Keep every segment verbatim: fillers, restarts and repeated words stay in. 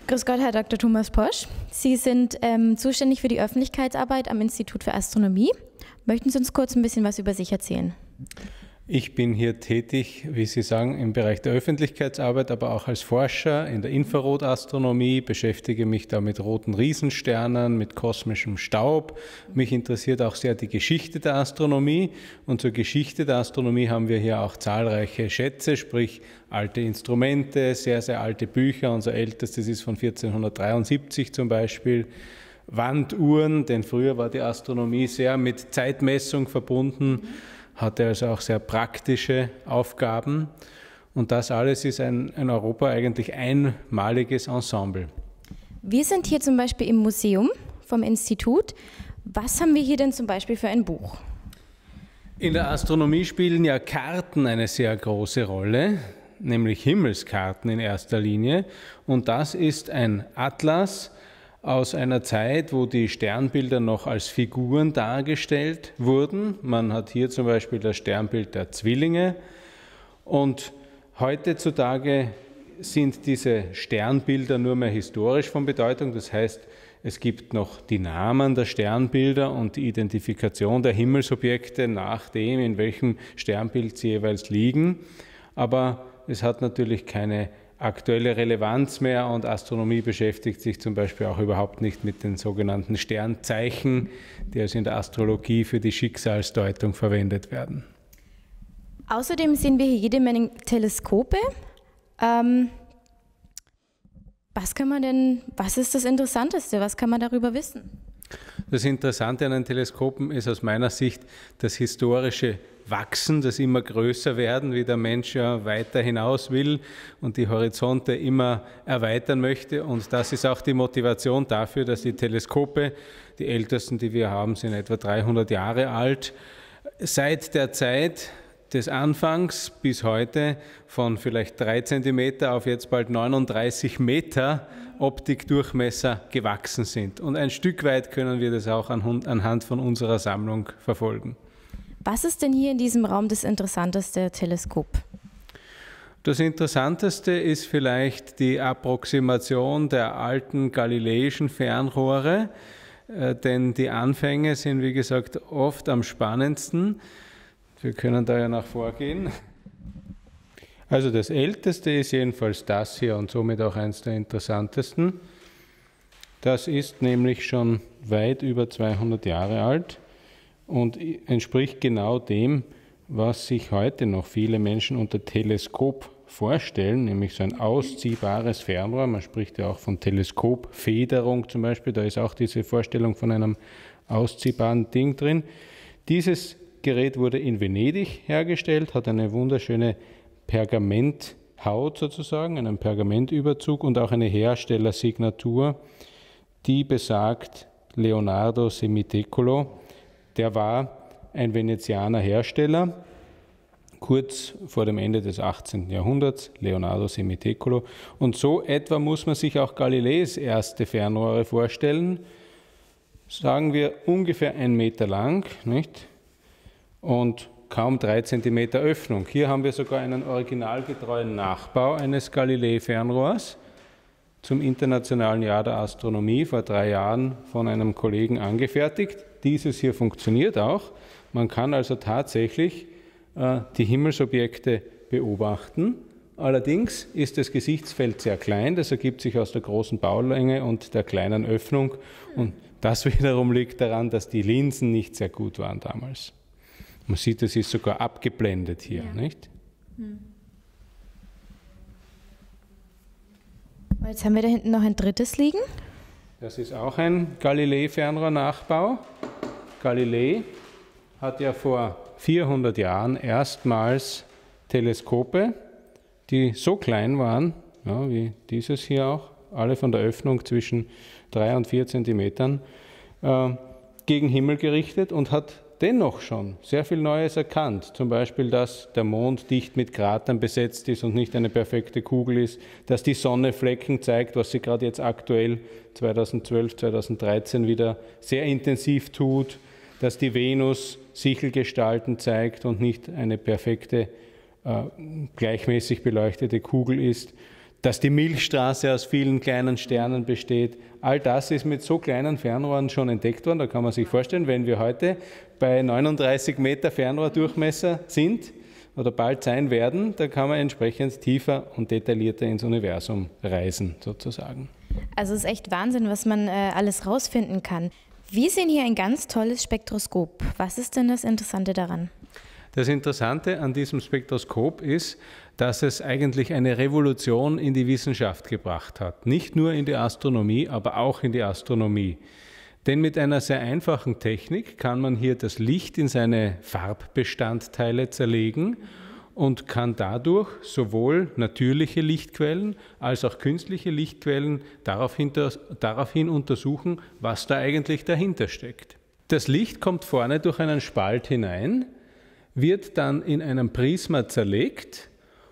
Grüß Gott, Herr Doktor Thomas Posch. Sie sind ähm, zuständig für die Öffentlichkeitsarbeit am Institut für Astronomie. Möchten Sie uns kurz ein bisschen was über sich erzählen? Ich bin hier tätig, wie Sie sagen, im Bereich der Öffentlichkeitsarbeit, aber auch als Forscher in der Infrarotastronomie, beschäftige mich da mit roten Riesensternen, mit kosmischem Staub. Mich interessiert auch sehr die Geschichte der Astronomie, und zur Geschichte der Astronomie haben wir hier auch zahlreiche Schätze, sprich alte Instrumente, sehr, sehr alte Bücher. Unser ältestes ist von vierzehnhundertdreiundsiebzig zum Beispiel. Wanduhren, denn früher war die Astronomie sehr mit Zeitmessung verbunden, hatte also auch sehr praktische Aufgaben. Und das alles ist ein, in Europa eigentlich einmaliges Ensemble. Wir sind hier zum Beispiel im Museum vom Institut. Was haben wir hier denn zum Beispiel für ein Buch? In der Astronomie spielen ja Karten eine sehr große Rolle, nämlich Himmelskarten in erster Linie. Und das ist ein Atlas aus einer Zeit, wo die Sternbilder noch als Figuren dargestellt wurden. Man hat hier zum Beispiel das Sternbild der Zwillinge. Und heutzutage sind diese Sternbilder nur mehr historisch von Bedeutung. Das heißt, es gibt noch die Namen der Sternbilder und die Identifikation der Himmelsobjekte nach dem, in welchem Sternbild sie jeweils liegen. Aber es hat natürlich keine aktuelle Relevanz mehr, und Astronomie beschäftigt sich zum Beispiel auch überhaupt nicht mit den sogenannten Sternzeichen, die also in der Astrologie für die Schicksalsdeutung verwendet werden. Außerdem sehen wir hier jede Menge Teleskope. Ähm, was kann man denn, was ist das Interessanteste? Was kann man darüber wissen? Das Interessante an den Teleskopen ist aus meiner Sicht das historische Wachsen, das immer größer werden, wie der Mensch ja weiter hinaus will und die Horizonte immer erweitern möchte. Und das ist auch die Motivation dafür, dass die Teleskope, die ältesten, die wir haben, sind etwa dreihundert Jahre alt, seit der Zeit des Anfangs bis heute von vielleicht drei Zentimeter auf jetzt bald neununddreißig Meter Optikdurchmesser gewachsen sind. Und ein Stück weit können wir das auch anhand von unserer Sammlung verfolgen. Was ist denn hier in diesem Raum das interessanteste Teleskop? Das Interessanteste ist vielleicht die Approximation der alten galileischen Fernrohre, äh, denn die Anfänge sind, wie gesagt, oft am spannendsten. Wir können da ja nach vorgehen. Also das Älteste ist jedenfalls das hier und somit auch eines der interessantesten. Das ist nämlich schon weit über zweihundert Jahre alt und entspricht genau dem, was sich heute noch viele Menschen unter Teleskop vorstellen, nämlich so ein ausziehbares Fernrohr. Man spricht ja auch von Teleskopfederung zum Beispiel, da ist auch diese Vorstellung von einem ausziehbaren Ding drin. Dieses Gerät wurde in Venedig hergestellt, hat eine wunderschöne Pergamenthaut sozusagen, einen Pergamentüberzug und auch eine Herstellersignatur, die besagt Leonardo Semitecolo. Der war ein Venezianer Hersteller, kurz vor dem Ende des achtzehnten Jahrhunderts, Leonardo Semitecolo. Und so etwa muss man sich auch Galileis erste Fernrohre vorstellen, sagen wir ungefähr einen Meter lang, nicht? Und kaum drei Zentimeter Öffnung. Hier haben wir sogar einen originalgetreuen Nachbau eines Galilei-Fernrohrs zum Internationalen Jahr der Astronomie vor drei Jahren von einem Kollegen angefertigt. Dieses hier funktioniert auch. Man kann also tatsächlich äh, die Himmelsobjekte beobachten. Allerdings ist das Gesichtsfeld sehr klein. Das ergibt sich aus der großen Baulänge und der kleinen Öffnung. Und das wiederum liegt daran, dass die Linsen nicht sehr gut waren damals. Man sieht, es ist sogar abgeblendet hier, ja. Nicht? Hm. Jetzt haben wir da hinten noch ein drittes liegen. Das ist auch ein Galilei-Fernrohr-Nachbau. Galilei hat ja vor vierhundert Jahren erstmals Teleskope, die so klein waren, ja, wie dieses hier auch, alle von der Öffnung zwischen drei und vier Zentimetern, äh, gegen Himmel gerichtet und hat dennoch schon sehr viel Neues erkannt. Zum Beispiel, dass der Mond dicht mit Kratern besetzt ist und nicht eine perfekte Kugel ist, dass die Sonne Flecken zeigt, was sie gerade jetzt aktuell zweitausendzwölf, zweitausenddreizehn wieder sehr intensiv tut, dass die Venus Sichelgestalten zeigt und nicht eine perfekte, äh, gleichmäßig beleuchtete Kugel ist, dass die Milchstraße aus vielen kleinen Sternen besteht. All das ist mit so kleinen Fernrohren schon entdeckt worden. Da kann man sich vorstellen, wenn wir heute bei neununddreißig Meter Fernrohrdurchmesser sind oder bald sein werden, da kann man entsprechend tiefer und detaillierter ins Universum reisen, sozusagen. Also es ist echt Wahnsinn, was man äh, alles rausfinden kann. Wir sehen hier ein ganz tolles Spektroskop. Was ist denn das Interessante daran? Das Interessante an diesem Spektroskop ist, dass es eigentlich eine Revolution in die Wissenschaft gebracht hat. Nicht nur in die Astronomie, aber auch in die Astronomie. Denn mit einer sehr einfachen Technik kann man hier das Licht in seine Farbbestandteile zerlegen und kann dadurch sowohl natürliche Lichtquellen als auch künstliche Lichtquellen daraufhin, daraufhin untersuchen, was da eigentlich dahinter steckt. Das Licht kommt vorne durch einen Spalt hinein, wird dann in einem Prisma zerlegt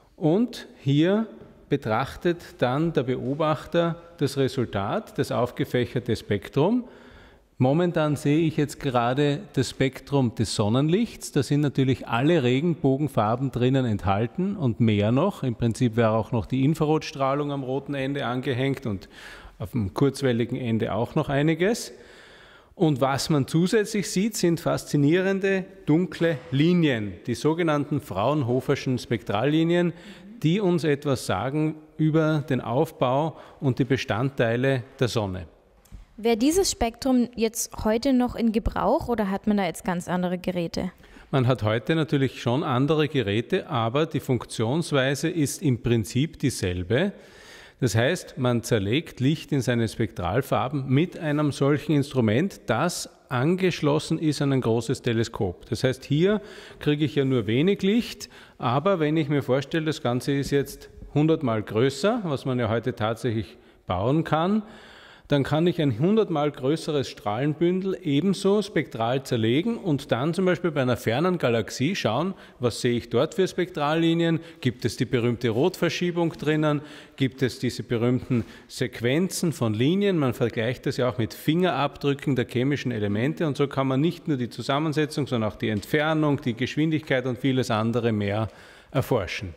und hier betrachtet dann der Beobachter das Resultat, das aufgefächerte Spektrum. Momentan sehe ich jetzt gerade das Spektrum des Sonnenlichts. Da sind natürlich alle Regenbogenfarben drinnen enthalten und mehr noch. Im Prinzip wäre auch noch die Infrarotstrahlung am roten Ende angehängt und auf dem kurzwelligen Ende auch noch einiges. Und was man zusätzlich sieht, sind faszinierende dunkle Linien, die sogenannten Fraunhoferschen Spektrallinien, die uns etwas sagen über den Aufbau und die Bestandteile der Sonne. Wäre dieses Spektrum jetzt heute noch in Gebrauch oder hat man da jetzt ganz andere Geräte? Man hat heute natürlich schon andere Geräte, aber die Funktionsweise ist im Prinzip dieselbe. Das heißt, man zerlegt Licht in seine Spektralfarben mit einem solchen Instrument, das angeschlossen ist an ein großes Teleskop. Das heißt, hier kriege ich ja nur wenig Licht, aber wenn ich mir vorstelle, das Ganze ist jetzt hundertmal größer, was man ja heute tatsächlich bauen kann, dann kann ich ein hundertmal größeres Strahlenbündel ebenso spektral zerlegen und dann zum Beispiel bei einer fernen Galaxie schauen, was sehe ich dort für Spektrallinien, gibt es die berühmte Rotverschiebung drinnen, gibt es diese berühmten Sequenzen von Linien, man vergleicht das ja auch mit Fingerabdrücken der chemischen Elemente und so kann man nicht nur die Zusammensetzung, sondern auch die Entfernung, die Geschwindigkeit und vieles andere mehr erforschen.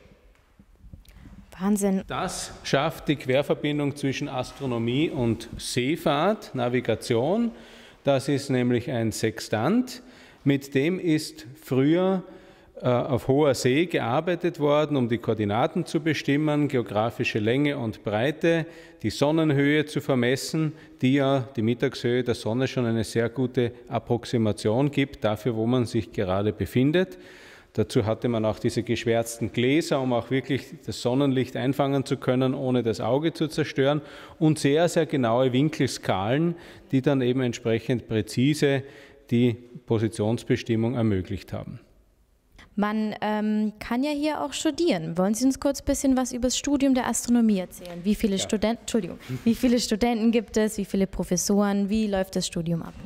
Wahnsinn. Das schafft die Querverbindung zwischen Astronomie und Seefahrt, Navigation. Das ist nämlich ein Sextant. Mit dem ist früher äh, auf hoher See gearbeitet worden, um die Koordinaten zu bestimmen, geografische Länge und Breite, die Sonnenhöhe zu vermessen, die ja die Mittagshöhe der Sonne schon eine sehr gute Approximation gibt, dafür, wo man sich gerade befindet. Dazu hatte man auch diese geschwärzten Gläser, um auch wirklich das Sonnenlicht einfangen zu können, ohne das Auge zu zerstören. Und sehr, sehr genaue Winkelskalen, die dann eben entsprechend präzise die Positionsbestimmung ermöglicht haben. Man ähm, kann ja hier auch studieren. Wollen Sie uns kurz ein bisschen was über das Studium der Astronomie erzählen? Wie viele, ja. Studenten, Entschuldigung, wie viele Studenten gibt es, wie viele Professoren, wie läuft das Studium ab?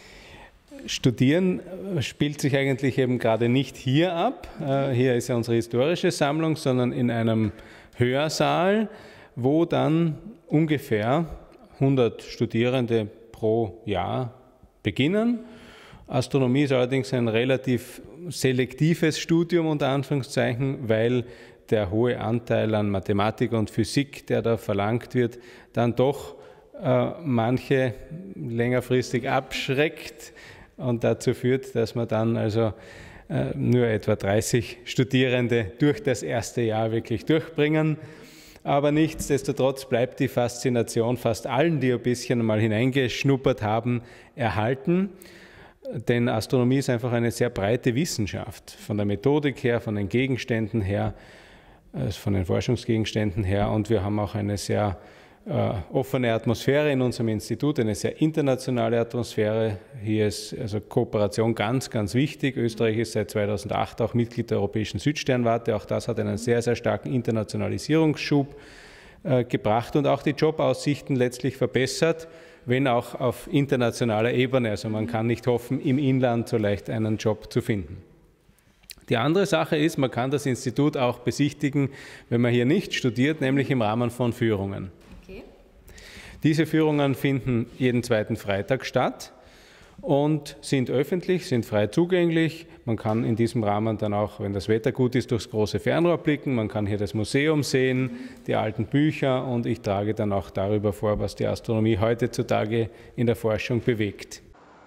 Studieren spielt sich eigentlich eben gerade nicht hier ab. Hier ist ja unsere historische Sammlung, sondern in einem Hörsaal, wo dann ungefähr hundert Studierende pro Jahr beginnen. Astronomie ist allerdings ein relativ selektives Studium, unter Anführungszeichen, weil der hohe Anteil an Mathematik und Physik, der da verlangt wird, dann doch äh, manche längerfristig abschreckt. Und dazu führt, dass man dann also äh, nur etwa dreißig Studierende durch das erste Jahr wirklich durchbringen. Aber nichtsdestotrotz bleibt die Faszination fast allen, die ein bisschen mal hineingeschnuppert haben, erhalten. Denn Astronomie ist einfach eine sehr breite Wissenschaft, von der Methodik her, von den Gegenständen her, äh, von den Forschungsgegenständen her. Und wir haben auch eine sehr Äh, offene Atmosphäre in unserem Institut, eine sehr internationale Atmosphäre. Hier ist also Kooperation ganz, ganz wichtig. Österreich ist seit zweitausendacht auch Mitglied der Europäischen Südsternwarte. Auch das hat einen sehr, sehr starken Internationalisierungsschub äh, gebracht und auch die Jobaussichten letztlich verbessert, wenn auch auf internationaler Ebene. Also man kann nicht hoffen, im Inland so leicht einen Job zu finden. Die andere Sache ist, man kann das Institut auch besichtigen, wenn man hier nicht studiert, nämlich im Rahmen von Führungen. Diese Führungen finden jeden zweiten Freitag statt und sind öffentlich, sind frei zugänglich. Man kann in diesem Rahmen dann auch, wenn das Wetter gut ist, durchs große Fernrohr blicken. Man kann hier das Museum sehen, die alten Bücher, und ich trage dann auch darüber vor, was die Astronomie heutzutage in der Forschung bewegt.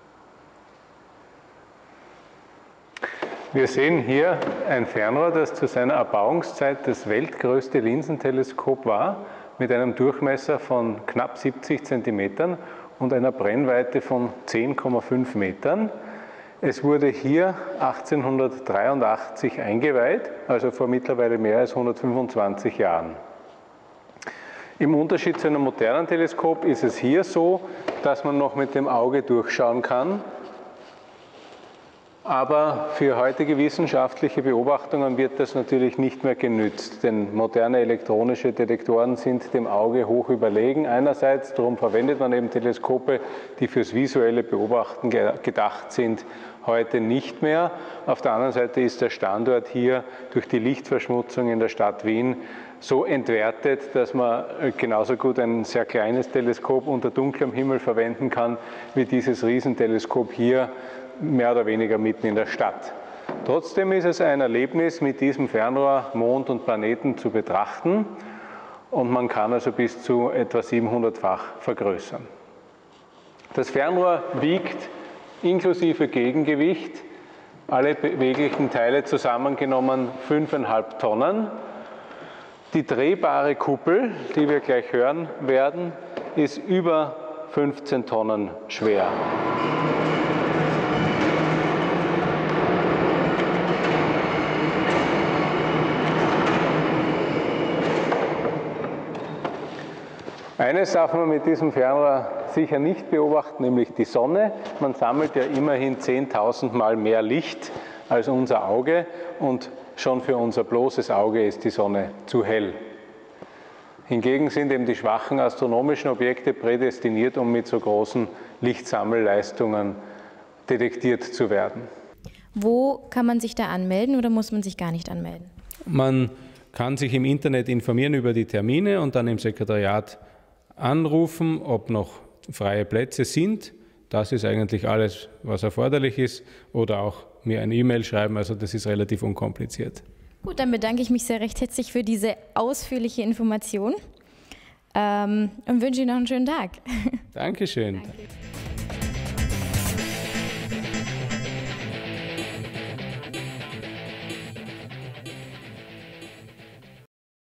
Wir sehen hier ein Fernrohr, das zu seiner Erbauungszeit das weltgrößte Linsenteleskop war, mit einem Durchmesser von knapp siebzig Zentimetern und einer Brennweite von zehn Komma fünf Metern. Es wurde hier achtzehnhundertdreiundachtzig eingeweiht, also vor mittlerweile mehr als hundertfünfundzwanzig Jahren. Im Unterschied zu einem modernen Teleskop ist es hier so, dass man noch mit dem Auge durchschauen kann. Aber für heutige wissenschaftliche Beobachtungen wird das natürlich nicht mehr genützt, denn moderne elektronische Detektoren sind dem Auge hoch überlegen. Einerseits, darum verwendet man eben Teleskope, die fürs visuelle Beobachten gedacht sind, heute nicht mehr. Auf der anderen Seite ist der Standort hier durch die Lichtverschmutzung in der Stadt Wien so entwertet, dass man genauso gut ein sehr kleines Teleskop unter dunklem Himmel verwenden kann, wie dieses Riesenteleskop hier, mehr oder weniger mitten in der Stadt. Trotzdem ist es ein Erlebnis, mit diesem Fernrohr Mond und Planeten zu betrachten, und man kann also bis zu etwa siebenhundertfach vergrößern. Das Fernrohr wiegt inklusive Gegengewicht, alle beweglichen Teile zusammengenommen, fünfeinhalb Tonnen. Die drehbare Kuppel, die wir gleich hören werden, ist über fünfzehn Tonnen schwer. Eines darf man mit diesem Fernrohr sicher nicht beobachten, nämlich die Sonne. Man sammelt ja immerhin zehntausend Mal mehr Licht als unser Auge, und schon für unser bloßes Auge ist die Sonne zu hell. Hingegen sind eben die schwachen astronomischen Objekte prädestiniert, um mit so großen Lichtsammelleistungen detektiert zu werden. Wo kann man sich da anmelden, oder muss man sich gar nicht anmelden? Man kann sich im Internet informieren über die Termine und dann im Sekretariat anrufen, ob noch freie Plätze sind. Das ist eigentlich alles, was erforderlich ist. Oder auch mir eine E-Mail schreiben, also das ist relativ unkompliziert. Gut, dann bedanke ich mich sehr recht herzlich für diese ausführliche Information ähm, und wünsche Ihnen noch einen schönen Tag. Dankeschön. Danke.